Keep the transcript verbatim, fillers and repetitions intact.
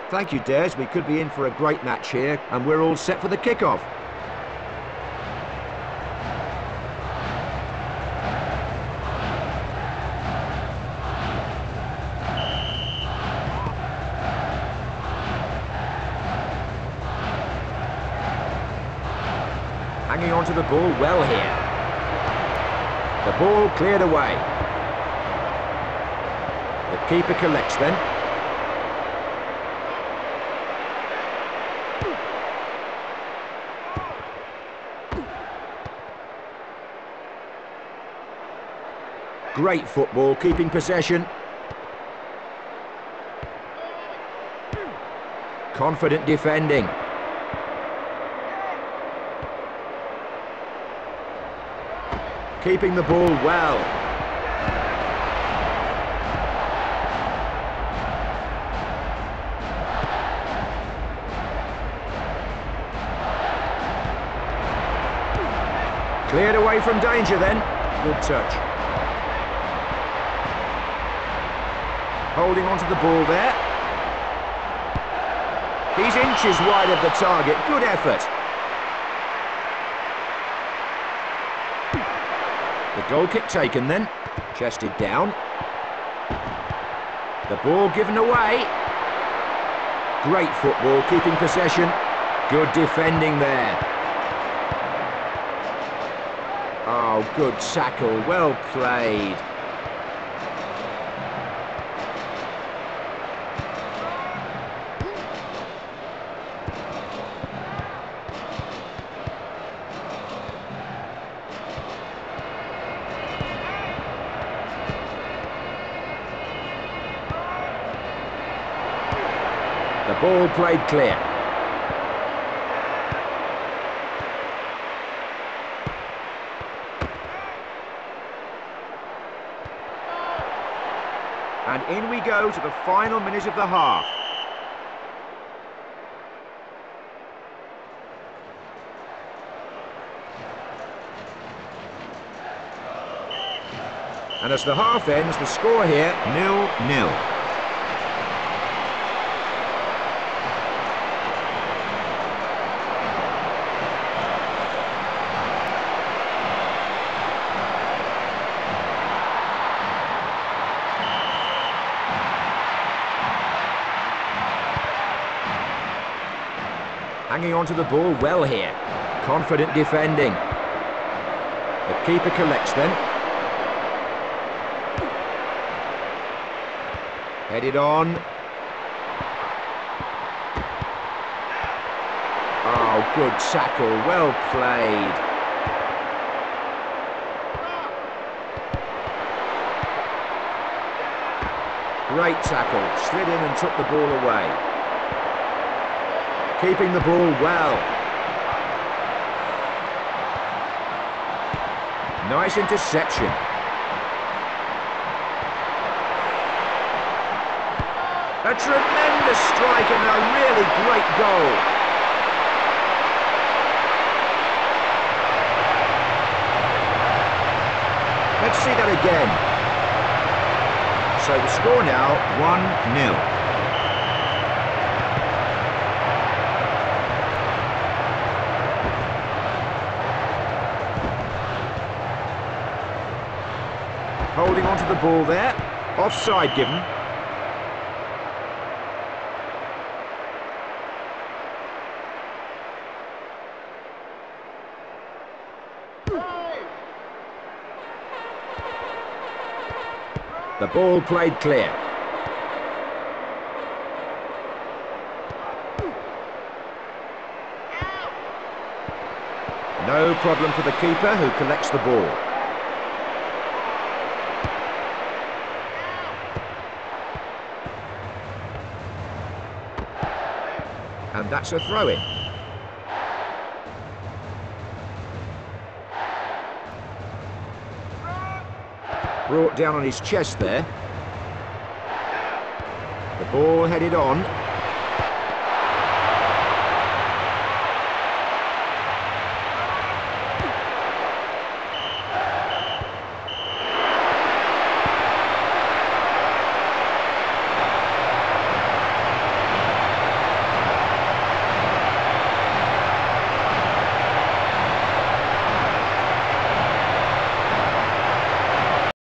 Thank you, Des. We could be in for a great match here, and we're all set for the kickoff. Hanging on to the ball well here. The ball cleared away. The keeper collects then. Great football, keeping possession. Confident defending. Keeping the ball well. Cleared away from danger then. Good touch. Holding onto the ball there. He's inches wide of the target. Good effort. The goal kick taken then. Chested down. The ball given away. Great football, keeping possession. Good defending there. Oh, good tackle. Well played. The ball played clear. And in we go to the final minute of the half. And as the half ends, the score here, nil nil. Hanging on to the ball well here. Confident defending. The keeper collects then. Headed on. Oh, good tackle. Well played. Great tackle. Slid in and took the ball away. Keeping the ball well. Nice interception. A tremendous strike and a really great goal. Let's see that again. So the score now, one nil. Holding onto the ball there. Offside given. The ball played clear. No problem for the keeper, who collects the ball. And that's a throw-in. Brought down on his chest there. The ball headed on.